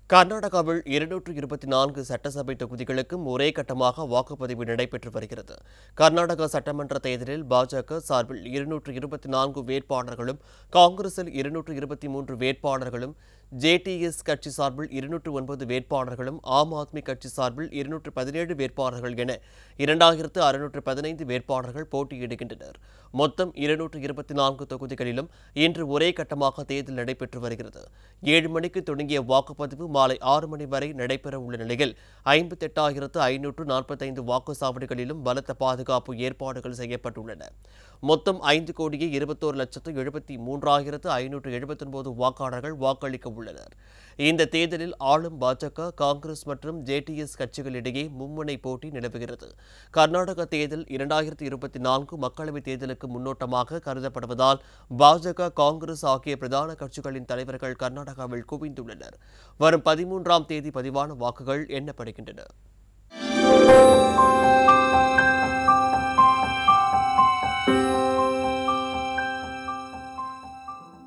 கர்நாடகாவில் 224 சட்டசபை தொகுதிகளுக்கும் ஒரே கட்டமாக வாக்குப்பதிவு நடைபெற்று வருகிறது. கர்நாடகா சட்டமன்ற தேர்தலில் பாஜக சார்பில் 224 வேட்பாளர்களும், காங்கிரஸில் 223 வேட்பாளர்களும், ஜேடிஎஸ் கட்சி சார்பில் 209 வேட்பாளர்களும், ஆம் ஆத்மி கட்சி சார்பில் 217 வேட்பாளர்கள் என 2615 வேட்பாளர்கள் போட்டியிடுகின்றனர். மொத்தம் 224 தொகுதிகளிலும் இன்று ஒரே கட்டமாக தேர்தல் நடைபெற்று வருகிறது. 7 மணிக்கு தொடங்கிய வாக்குப்பதிவு மாலை 6 மணி வரை நடைபெற உள்ள நிலையில் 58,545 வாக்குச்சாவடிகளிலும் பலத்த பாதுகாப்பு ஏற்பாடுகள் செய்யப்பட்டுள்ளன. மொத்தம் 5,21,73,579 வாக்காளர்கள் வாக்களிக்க உள்ளனர். இந்த தேர்தலில் ஆளும் பாஜக, காங்கிரஸ் மற்றும் ஜேடிஎஸ் கட்சிகளிடையே மும்முனை போட்டி நிலவுகிறது. கர்நாடக தேர்தல் 2024 மக்களவைத் தேர்தலுக்கு முன்னோட்டமாக கருதப்படுவதால் பாஜக, காங்கிரஸ் ஆகிய பிரதான கட்சிகளின் தலைவர்கள் கர்நாடகாவில் குவிந்துள்ளனர். வரும் 13ஆம் தேதி பதிவான வாக்குகள் எண்ணப்படுகின்றன.